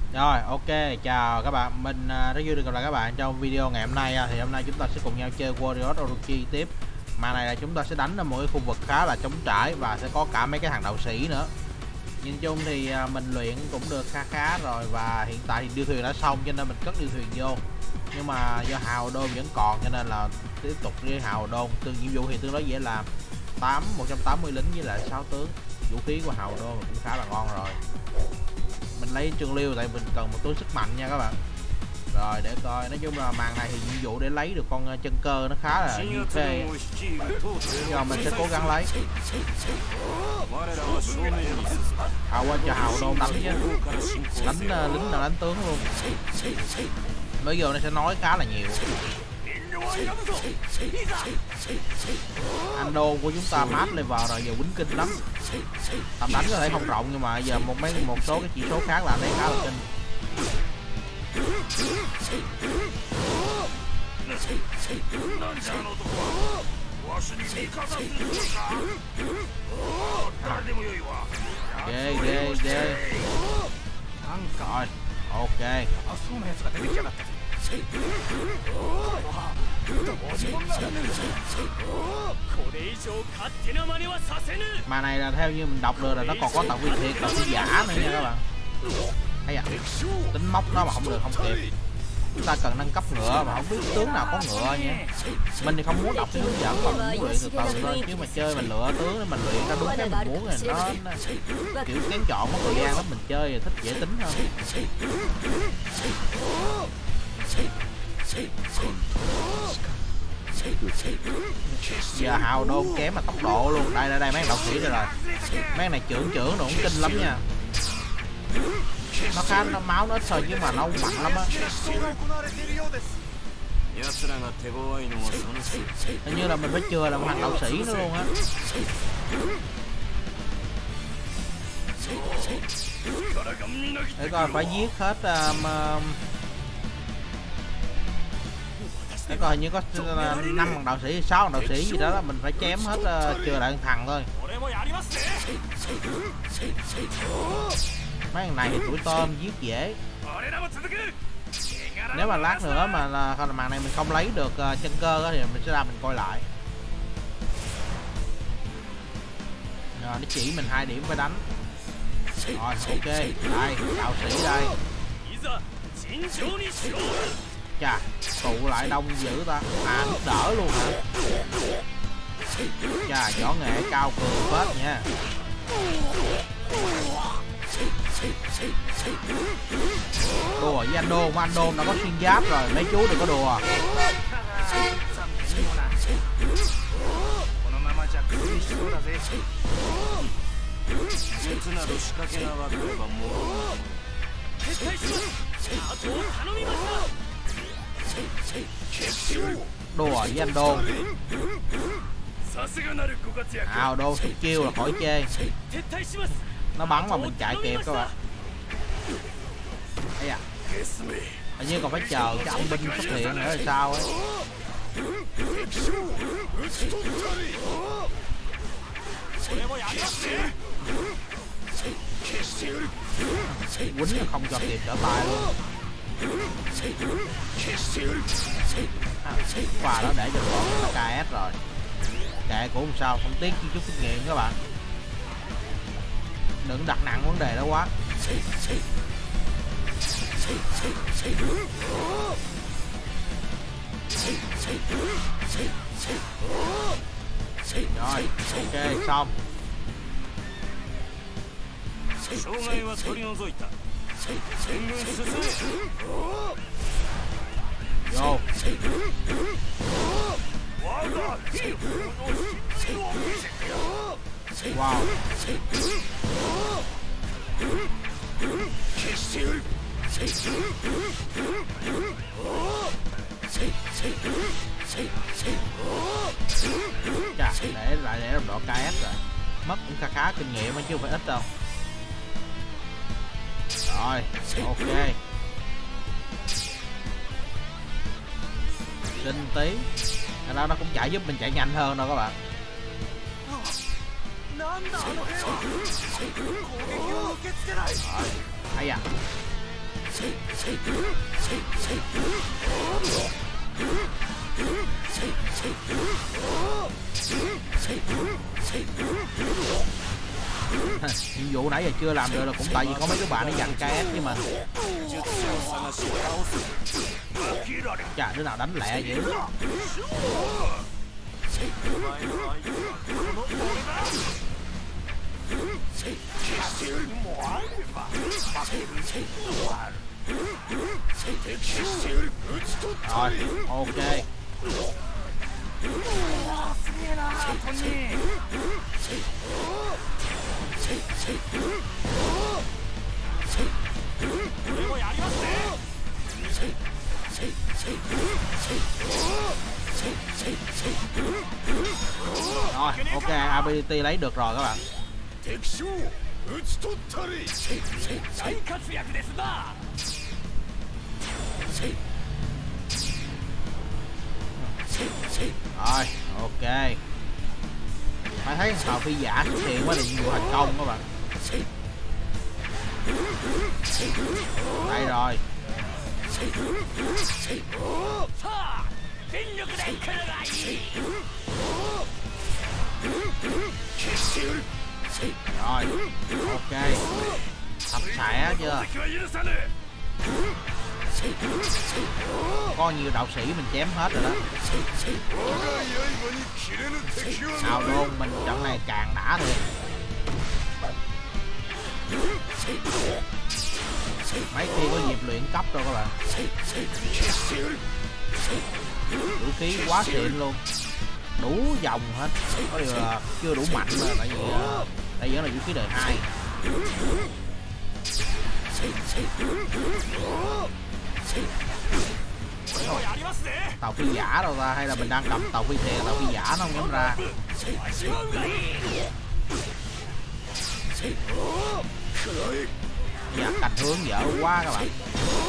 Rồi, ok, chào các bạn, mình rất vui được gặp lại các bạn trong video ngày hôm nay. Thì hôm nay chúng ta sẽ cùng nhau chơi Warriors Orochi tiếp. Mà này là chúng ta sẽ đánh ở một cái khu vực khá là trống trải và sẽ có cả mấy cái thằng đạo sĩ nữa. Nhìn chung thì mình luyện cũng được khá rồi, và hiện tại thì điêu thuyền đã xong cho nên mình cất điêu thuyền vô. Nhưng mà do hào đôn vẫn còn cho nên là tiếp tục với hào đôn. Nhiệm vụ thì tương đối dễ làm, 180 lính với lại 6 tướng. Vũ khí của hào đôn cũng khá là ngon rồi. Mình lấy trường liêu tại mình cần một túi sức mạnh nha các bạn. Rồi để coi, nói chung là màn này thì nhiệm vụ để lấy được con chân cơ nó khá là phê, giờ mình sẽ cố gắng lấy. Quên cho hào đôn đánh chứ, đánh lính là đánh tướng luôn. Bây giờ nó sẽ nói khá là nhiều. Anh đô của chúng ta mát level rồi, giờ quýnh kinh lắm. Tầm đánh có thể không rộng nhưng mà giờ một số cái chỉ số khác là thấy khá là kinh. Ghê rồi, ok. Mà này là theo như mình đọc được là nó còn có tạo viên thiệt, tạo viên giả nữa nha các bạn. Thấy à, tính móc nó mà không được không kịp. Chúng ta cần nâng cấp ngựa mà không biết tướng nào có ngựa nha. Mình thì không muốn đọc cái hướng dẫn mà mình muốn luyện từ từ thôi, chứ mà chơi mình lựa tướng để mình luyện ra đúng cái mình muốn rồi nó kiểu kén chọn mất thời gian lắm, mình chơi thì thích dễ tính hơn. Giờ hào đôn kém mà tốc độ luôn. Đây mấy đạo sĩ đây rồi, mấy này trưởng nó cũng kinh lắm nha. Nó khá máu nó ít thôi chứ mà nó mạnh lắm á. Hình như là mình phải chừa là một thằng đạo sĩ nữa luôn á. Để coi phải giết hết để coi hình như có 5 thằng đạo sĩ, 6 thằng đạo sĩ gì đó, mình phải chém hết chừa lại thằng thôi. Mấy thằng này thì tuổi tôm giết dễ. Nếu mà lát nữa mà màn này mình không lấy được chân cơ đó, thì mình sẽ ra mình coi lại. Rồi nó chỉ mình 2 điểm phải đánh. Rồi ok, đây đạo sĩ đây. Chà, tụ lại đông dữ ta. À, giúp đỡ luôn hả? Chà, võ nghệ cao cường phết nha. Đùa với anh Đôn, anh Đôn đã có xuyên giáp rồi, mấy chú đừng có đùa. Đùa với anh Đôn. Đôn xuất chiêu là khỏi chê. Nó bắn mà mình chạy kịp các bạn. Đây à, hình như còn phải chờ cái ông binh xuất hiện nữa là sao ấy. Quýnh không cho kịp trở tay luôn. Quà đó để cho bọn nó KS rồi. Kệ cũng sao, không tiếc chút kinh nghiệm các bạn. Đừng đặt nặng vấn đề đó quá. Rồi, ok, xong. Vô. Wow. Chà, để đồng đội KS rồi. Mất cũng khá kinh nghiệm chứ không phải ít đâu. Rồi, ok. Kinh tí. Nó cũng chạy giúp mình chạy nhanh hơn đâu các bạn. Hay à. Nhiệm vụ nãy giờ chưa làm được là cũng tại vì có mấy cái bạn nó giành KS với mình. Chà, đứa nào đánh lẹ dữ. Rồi, ok. Rồi, ok, ability lấy được rồi các bạn. Rồi, ok. Phải thấy tàu phi giả xuất hiện quá thì nhiệm vụ thành công các bạn. Đây rồi. Rồi, ok. Sạch sẽ chưa? Có nhiều đạo sĩ mình chém hết rồi đó. Nào luôn, mình trận này càng đã thiệt. Mấy khi có dịp luyện cấp rồi các bạn. Vũ khí quá xịn luôn, đủ dòng hết. Có điều là chưa đủ mạnh thôi, tại vì đây vẫn là vũ khí đời 2. Tàu phi giả đâu ta, hay là mình đang cầm tàu phi thiệt, tàu phi giả nó không nhắm ra. Dạ, cảnh hướng dở quá các bạn.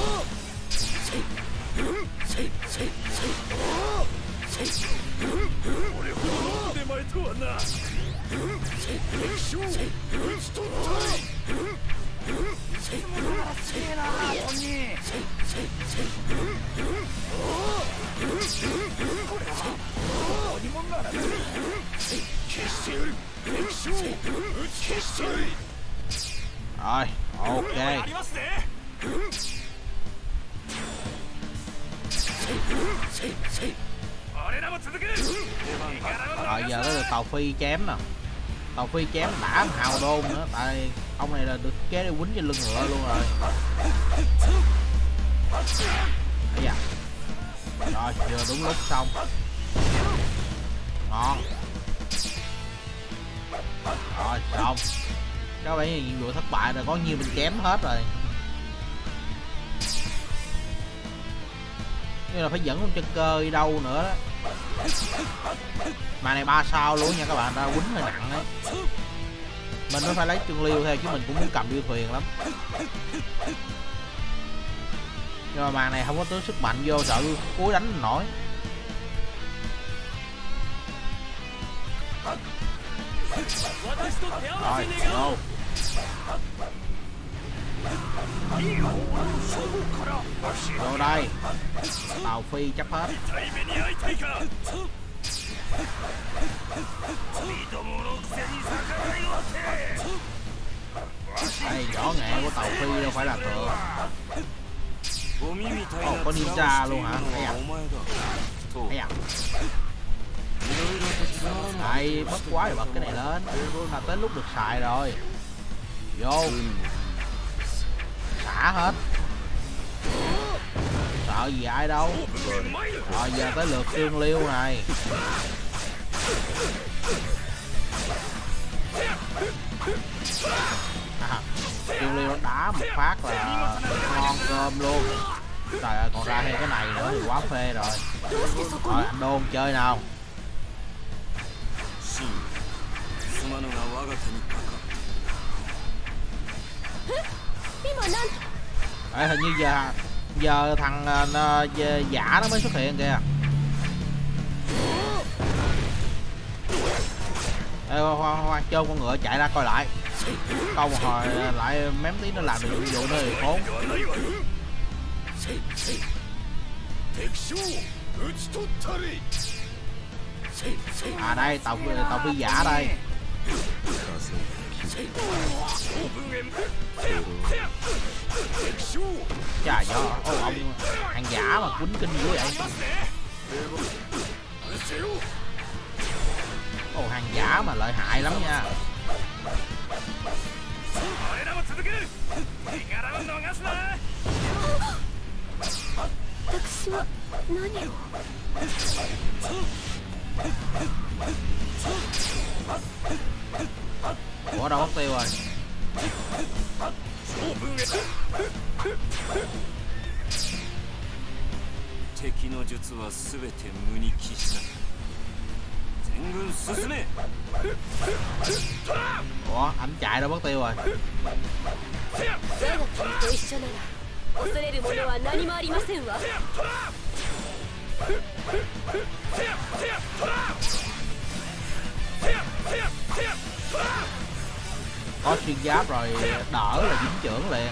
Rồi, ok. Rồi giờ tới được tàu phi chém nè. Tàu phi chém đã hào đôn nữa, tại ông này là được kế để quýnh trên lưng ngựa luôn rồi. Đấy da. Rồi vừa đúng lúc xong. Ngon. Rồi xong. Có vẻ như nhiệm vụ thất bại rồi, có nhiều mình chém hết rồi. Như là phải dẫn con chân cơ đi đâu nữa đó. Mà này 3 sao luôn nha các bạn, ra quýnh hơi nặng đấy. Mình mới phải lấy chân liêu theo, chứ mình cũng muốn cầm điêu thuyền lắm. Nhưng mà màn này không có tướng sức mạnh vô, sợ cuối đánh mình nổi. Rồi, vô. Vô đây. Tàu phi chấp hết. Đây, võ nghệ của tàu phi đâu phải là thừa. Có ninja luôn hả? Thấy à? Thấy à? Đây, bất quá rồi bật cái này lên. Là tới lúc được xài rồi. Vô. Xả hết. Sợ gì ai đâu. Rồi giờ tới lượt Tương Liêu này. Tương Liêu nó đá một phát là ngon cơm luôn. Trời ơi, còn ra thêm cái này nữa thì quá phê rồi. Rồi anh Đôn chơi nào. Ê, hình như giờ thằng giả nó mới xuất hiện kìa. Ê, khoan, cho con ngựa chạy ra coi lại. câu hồi lại mém tí nó làm được nhiệm vụ nữa thì khốn. À đây tàu phi giả đây. Chà do ông hàng giả mà quýnh kinh dữ vậy. Hàng giả mà lợi hại lắm nha. Ủa đâu mất tiêu rồi. Ủa anh chạy đâu mất tiêu rồi. Có xuyên giáp rồi đỡ là dính chưởng liền.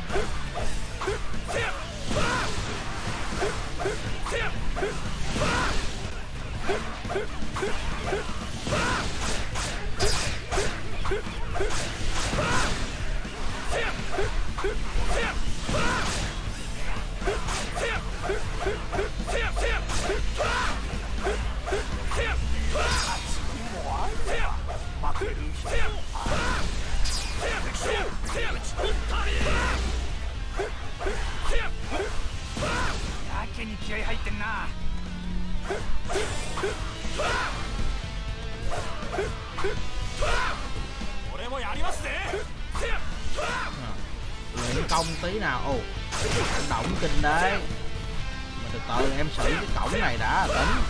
Luyện công tí nào. Ồ động kinh đấy. Mà từ từ em xử cái cổng này đã tính.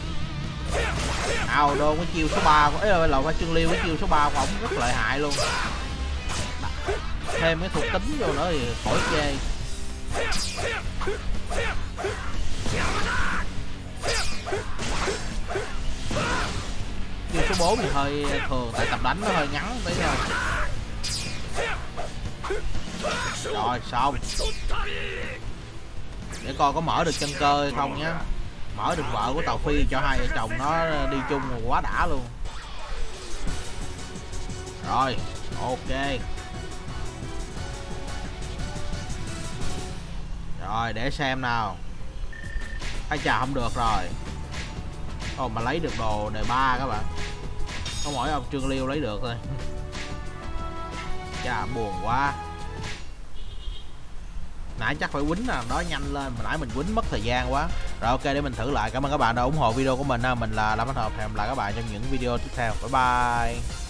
Nào đô cái chiêu số 3 của ấy là Trương Liêu, cái chiêu số 3 của ổng rất lợi hại luôn. Thêm cái thuộc tính vô nữa thì khỏi chê. Chiêu số 4 thì hơi thường tại tập đánh nó hơi ngắn tí thôi. Rồi xong. Để coi có mở được chân cơ hay không nhá. Mở được vợ của Tàu Phi cho hai vợ chồng nó đi chung quá đã luôn. Rồi ok. Rồi để xem nào. Ai chà không được rồi. Ồ mà lấy được đồ đề 3 các bạn. Có mỗi ông Trương Liêu lấy được thôi. Chà buồn quá. Nãy chắc phải quýnh nào đó nhanh lên, mà nãy mình quýnh mất thời gian quá. Rồi ok để mình thử lại. Cảm ơn các bạn đã ủng hộ video của mình. Mình là Lâm Bách Hợp. Hẹn gặp lại các bạn trong những video tiếp theo. Bye bye.